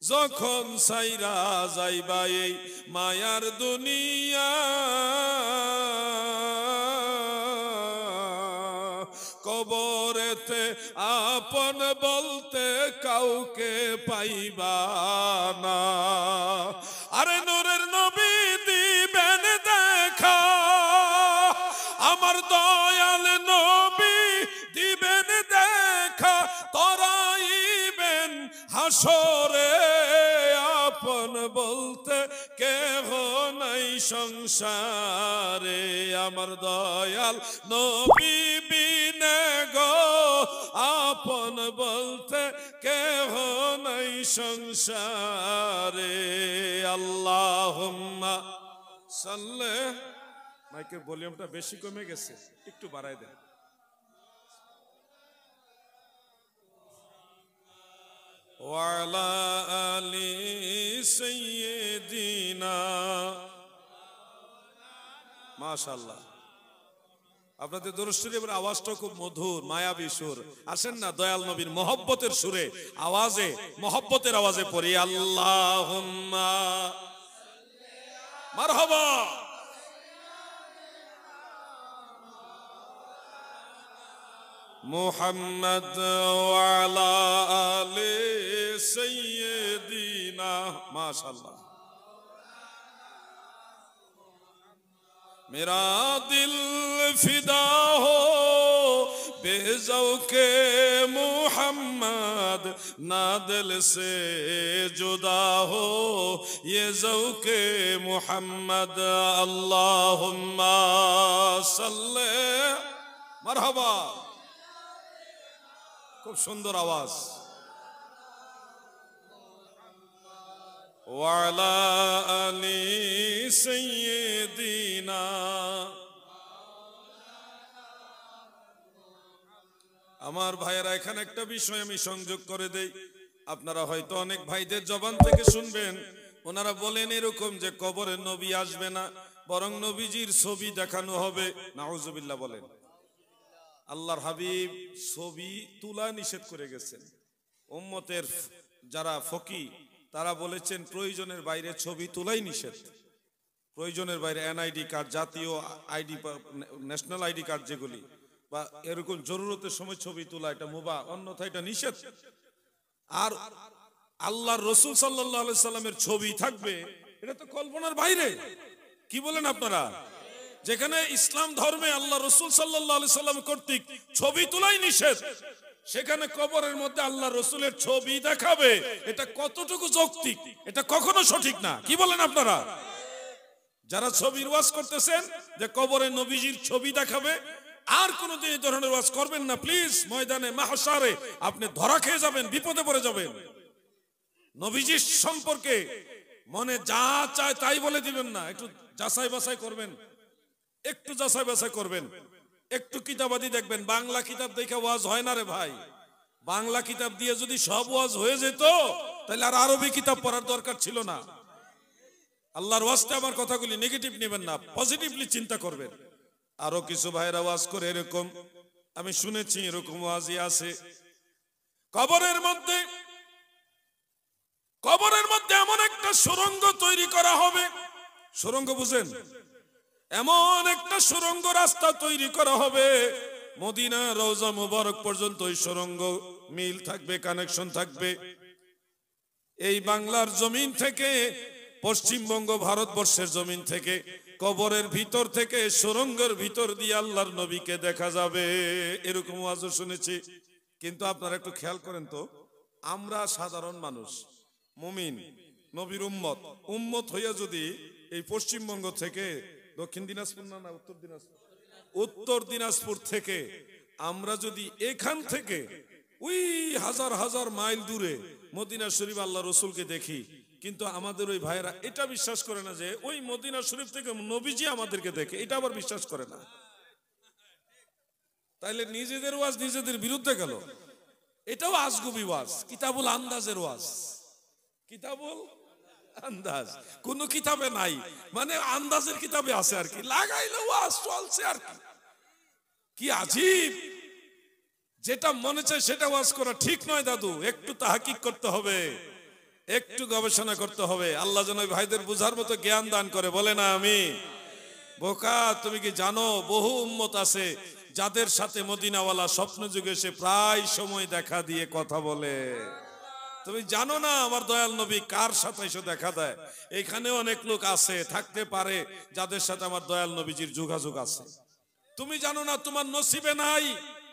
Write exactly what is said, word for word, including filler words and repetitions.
যখন সাইরা যাইবা এই মায়ার দুনিয়া, কবরেতে আপন বলতে কাউকে পাইবা না। আরে নূরের নবী দিবেন দেখা, আমার দয়াল নবী দিবেন দেখা, তরাইবেন হাসরে আপন বলতে কেহ নাই সংসারে। আমার দয়াল নবী বিনে গো আপন বলতে কেহ নাই সংসারে। আল্লাহুম্মা সাল্লি, মাইকের ভলিউমটা বেশি কমে গেছে, একটু বাড়াই দেন। ওয়ালা আলি সাইয়্যিদিনা, মাশাআল্লাহ। আপনাদের দরুদ শরীফের আওয়াজটা খুব মধুর, মায়াবী সুর। আসেন না দয়াল নবীর মহব্বতের সুরে, আওয়াজে, মহব্বতের আওয়াজে পড়ি আল্লাহুম্মা মারহাবা। মুহাম্মদ ওয়ালা আলি সাইয়্যিদিনা, মাশাআল্লাহ। मेरा दिल फिदा हो बेज़ौक़े मुहम्मद, ना दिल से जुदा हो ये ज़ौक़े मुहम्मद। अल्लाहुम्मा सल्ले, मरहबा। खूब सुंदर आवाज। ওয়ালা আলি সাইয়্যিদিনা, আমার ভাইয়েরা এখানে একটা বিষয় আমি সংযোগ করে দেই। আপনারা হয়তো অনেক ভাইদের জবান থেকে শুনবেন, ওনারা বলেন এরকম যে কবরে নবী আসবে না, বরং নবীজির ছবি দেখানো হবে। নাউজুবিল্লাহ বলেন। আল্লাহর হাবিব ছবি তোলা নিষেধ করে গেছেন। উম্মতের যারা ফকি তারা বলেছেন প্রয়োজনের বাইরে ছবি তোলাই নিষেধ। প্রয়োজনের বাইরে এনআইডি কার্ড, জাতীয় আইডি, ন্যাশনাল আইডি কার্ড যেগুলি, বা এরকম জরুরতের সময় ছবি তোলা, এটা মুবাহ, অন্যথায় এটা নিষেধ। আর আল্লাহর রাসূল সাল্লাল্লাহু আলাইহি সাল্লামের ছবি থাকবে, এটা তো কল্পনার বাইরে। কি বলেন আপনারা? যেখানে ইসলাম ধর্মে আল্লাহ রাসূল সাল্লাল্লাহু আলাইহি সাল্লাম কর্তৃক ছবি তোলাই নিষেধ, সেখানে কবরের মধ্যে আল্লাহ রসুলের ছবি দেখাবে, এটা কতটুকু যৌক্তিক? এটা কখনো সঠিক না। কি বলেন আপনারা? যারা ছবির ওয়াজ করতেছেন যে কবরে নবীজির ছবি দেখাবে, আর কোনদিন এই ধরনের ওয়াজ করবেন না প্লিজ। ময়দানে মাহশারে আপনি ধরা খেয়ে যাবেন, বিপদে পড়ে যাবেন। নবীজির সম্পর্কে মনে যা চায় তাই বলে দিবেন না, একটু যাচাই বাছাই করবেন, একটু যাচাই বাছাই করবেন, একটু কিতাবাদি দেখবেন। বাংলা কিতাব দেখে ওয়াজ হয় না রে ভাই। বাংলা কিতাব দিয়ে যদি সব ওয়াজ হয়ে যেত তাহলে আর আরবি কিতাব পড়ার দরকার ছিল না। আল্লাহর ওয়াজতে আমার কথাগুলি নেগেটিভ নেবেন না, পজিটিভলি চিন্তা করবেন। আরো কিছু ভাইরা ওয়াজ করে এরকম, আমি শুনেছি এরকম ওয়াজই আছে, কবরের মধ্যে কবরের মধ্যে এমন একটা সুড়ঙ্গ তৈরি করা হবে। সুড়ঙ্গ বুঝেন? এমন একটা সুড়ঙ্গ রাস্তা তৈরি করা হবে, মদিনা রওজা মুবারক পর্যন্ত ওই সুড়ঙ্গ মিল থাকবে, কানেকশন থাকবে। এই বাংলার জমিন থেকে, পশ্চিমবঙ্গ ভারতবর্ষের জমিন থেকে, কবরের ভিতর থেকে সুড়ঙ্গের ভিতর দিয়ে আল্লাহর নবীকে দেখা যাবে। এরকম ওয়াজও শুনেছি। কিন্তু আপনারা একটু খেয়াল করেন তো, আমরা সাধারণ মানুষ, মুমিন, নবীর উম্মত, উম্মত হইয়া যদি এই পশ্চিমবঙ্গ থেকে, দক্ষিণ দিনাজপুর না না উত্তর দিনাজপুর, উত্তর দিনাজপুর থেকে আমরা যদি এখান থেকে ওই হাজার হাজার মাইল দূরে মদিনা শরীফ আল্লাহ রসুলকে দেখি, কিন্তু আমাদের ওই ভাইরা এটা বিশ্বাস করে না যে ওই মদিনা শরীফ থেকে নবীজি আমাদেরকে দেখে, এটা আবার বিশ্বাস করে না। তাইলে নিজেদের ওয়াজ নিজেদের বিরুদ্ধে গেল। এটাও আজগুবি ওয়াজ, কিতাবুল আন্দাজের ওয়াজ। কিতাবুল আন্দাজ কোন কিতাবে নাই, মানে আন্দাজের কিতাবে আছে আর কি, লাগাইলে ওয়াজ চলছে আর কি। কি আজীব! যেটা মনে চায় সেটা ওয়াজ করা ঠিক নয় দাদু, একটু তাহকিক করতে হবে। একটু গবেষণা করতে হবে, আল্লাহ যেন ওই ভাইদের বুঝার মতো জ্ঞান দান করে, বলে না আমি। বোকা, তুমি কি জানো বহু উম্মত আছে যাদের সাথে মদিনাওয়ালা স্বপ্ন যুগে এসে প্রায় সময় দেখা দিয়ে কথা বলে? তুমি জানো না আমার দয়াল নবী কার সাথে এসে দেখা দেয়? এখানে অনেক লোক আছে, থাকতে পারে, যাদের সাথে আমার দয়াল নবীজির যোগাযোগ আছে। তুমি জানো না, তোমার নসিবে নাই।